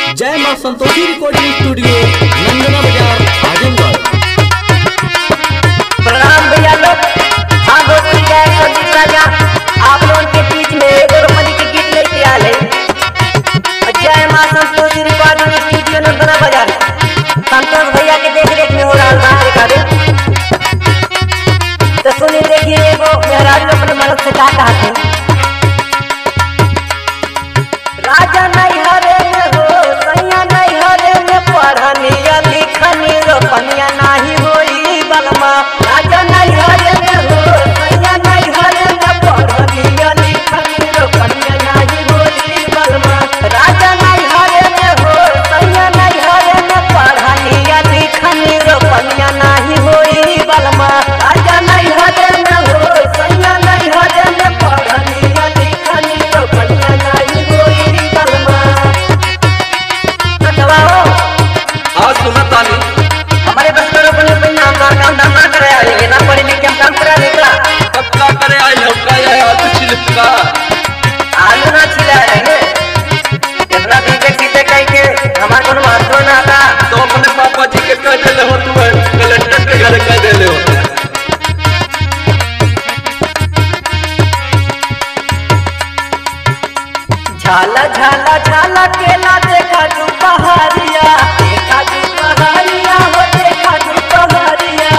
जय मां संतोषी recording studio नंदना बाजार आजमगढ़। प्रणाम भैया लोग। हाँ दोस्तों, जय संदीप राजा आप लोगों के बीच में एक रोमनी के गीत लेके आ रहे। जय मां संतोषी रिकॉर्डिंग स्टूडियो नंदना बाजार संतोष भैया के देख रेख में हो रहा है रिकॉर्डिंग। तो सुनिए, देखिए एगो मेहराज अपने मर्द से क्या कहा थे। राजा नहीं हरे में हो सैया नहीं हरे में पढ़निया लिखनी रोपनिया नहीं होई बलमा। राजा नहीं हरे में हो सैया नहीं हरे में पढ़निया लिखनी रोपनिया नहीं होई बलमा। राजा नहीं हरे में हो सैया नहीं हरे में पढ़निया लिखनी रोपनिया नहीं होई बलमा। राजा नहीं हरे में हो सैया नहीं हरे में पढ़निया लिखनी रोपनिया नहीं होई बलमा। हमारे बस करो अपने नाम नाम ना करे आएंगे ना पढ़े लिखे हम काम करा निकला कब का करे आई हो का या कुछ लिखा आलू ना छिला रहेंगे कितना दिन के सीते कहीं के हमारे को महत्व ना था। तो अपने पापा जी के कह देले हो तू कलेक्टर के घर कह देले हो। झाला झाला झाला केला देखा तू पहाड़िया देखा तू पहाड़िया हो देखा तू पहाड़िया।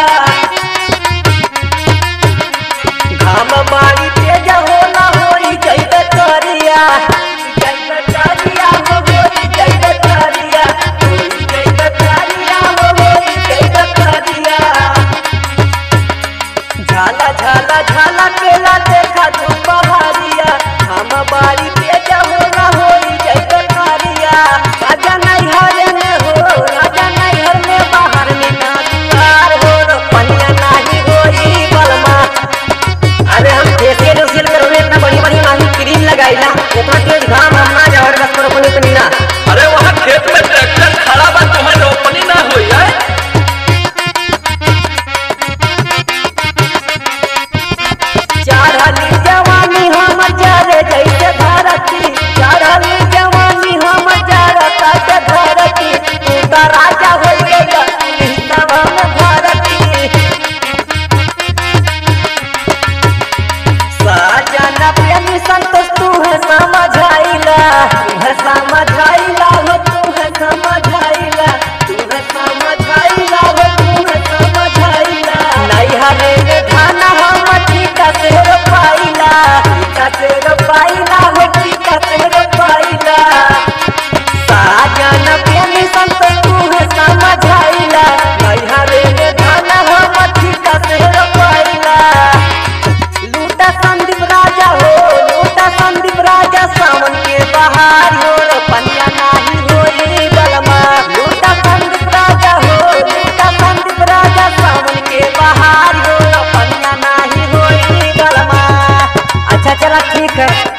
घाम बाड़ी तेज होला होई जइबे करिया जइबे करिया हो होई जइबे करिया होई जइबे करिया हो होई जइबे करिया। झाला झाला झाला केला देखा तू पहाड़िया घाम बाड़ी तेज होला होई जइबे करिया। राजा नहीं हरे में हो राजा नहीं हर में बाहर में ना दुआर हो रोपनिया नहीं होई बलमा। अरे हम फेसियल उसियल करने इतना बड़ी बड़ी महंगी क्रीम लगाइला इतना तेज घाम हम ना जाओ बस करो अपनी इतनी ना। अरे वहां खेत में ट्रैक्टर खड़ा बा तुम्हारे रोपनी ना होई है। चढ़ली जवानी हम जारे जैसे धरती चढ़ली जवानी हम जारता के धरती तू तो राजा हो गया तब हम धरती। साजन प्रेमी संतोष तू है समझाइला तू है समझाइला हो तू है समझाइला तू है समझाइला हो तू है समझाइला। नहीं हरे में खाना हम ठीका से रोपाइला ठीका से रोपाइला हो ठीका से रोपाइला। साजन प्रेमी संतोष तू है समझाइला नहीं हरे में खाना हम ठीका से रोपाइला। लूटा संदीप राजा हो लूटा संदीप राजा सावन के बहार हो रोपनिया नहीं होई बलमा। लूटा संदीप राजा हो लूटा संदीप राजा सावन के बहार हो रोपनिया नहीं होई बलमा। अच्छा चला ठीक है।